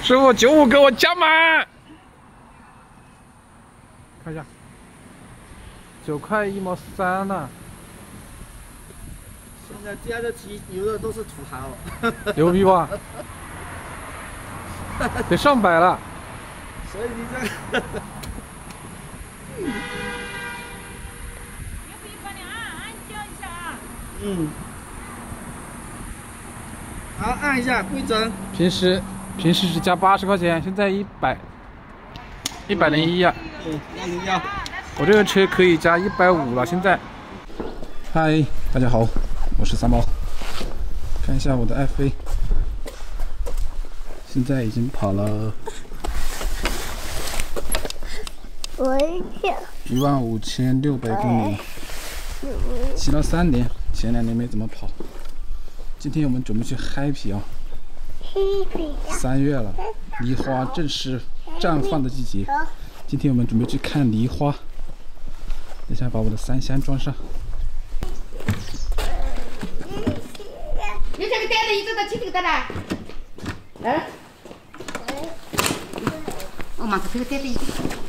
师傅95给我加满，看一下，9块1毛3呢。 现在加的骑牛的都是土豪， 牛逼吧？得上百了。 所以你这。嗯，好，按一下规则。 平时只加80块钱，现在101呀。 101。 我这个车可以加150了，现在。嗨，大家好，我是三毛。看一下我的爱妃，现在已经跑了15600公里了，骑了3年，前2年没怎么跑。今天我们准备去 happy 啊，3月了，梨花正是绽放的季节。今天我们准备去看梨花，等一下把我的3箱装上。 有这个袋子，一直到几个袋子？来，我马上这个袋子。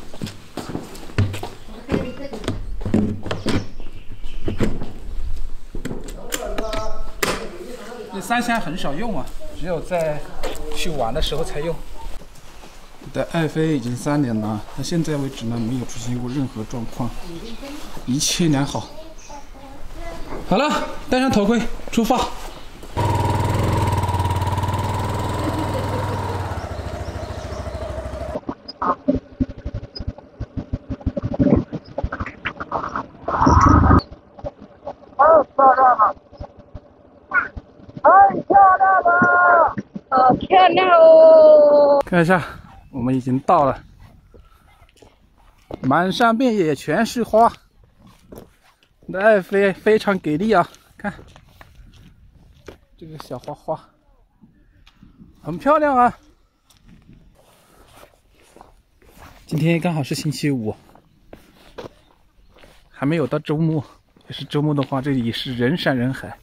这3箱很少用啊，只有在去玩的时候才用。我的爱妃已经3年了，到现在为止呢，没有出现过任何状况，一切良好。好了，戴上头盔，出发。 好漂亮哦！ 看一下，我们已经到了，满山遍野全是花。我的爱妃非常给力啊！看这个小花花，很漂亮啊。今天刚好是星期五，还没有到周末。要是周末的话，这里是人山人海。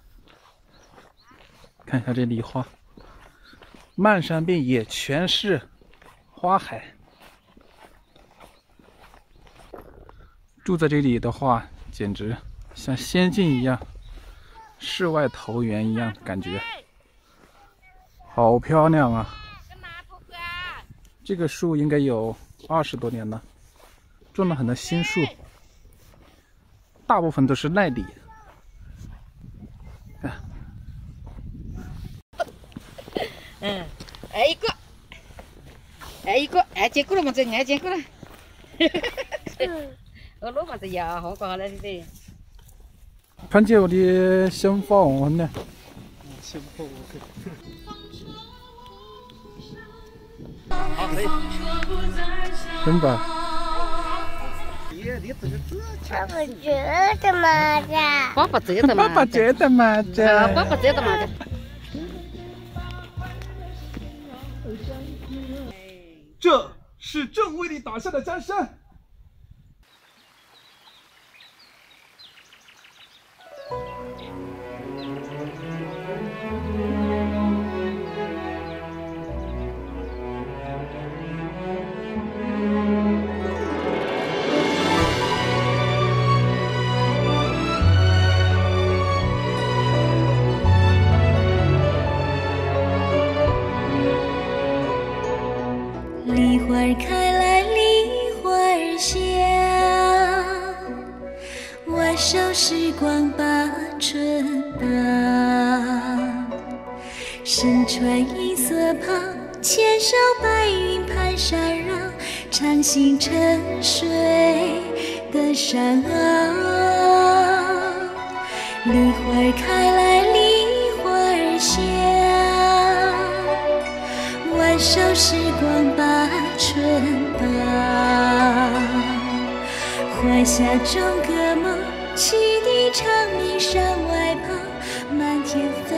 看一下这梨花。漫山遍野全是花海，住在这里的话，简直像仙境一样，世外桃源一样的感觉，好漂亮啊！这个树应该有20多年了，种了很多新树，大部分都是耐李。 一个，结果了嘛？这结果了。我老嘛这呀，好高了这。 看见我的香放呢？ 香放我好，可以。 真棒！ 爸爸觉得嘛的？ 爸爸觉得嘛？ 爸爸觉得嘛的？ 爸爸觉得嘛的？ 这是正为你打下的江山。 梨花儿开来梨花儿香，挽手时光把春荡。身穿银色袍，牵手白云盘山绕，长行沉水的山坳。梨花儿开来梨花儿香，挽手时光把春荡，怀下种个梦，汽笛长鸣山外跑，满天。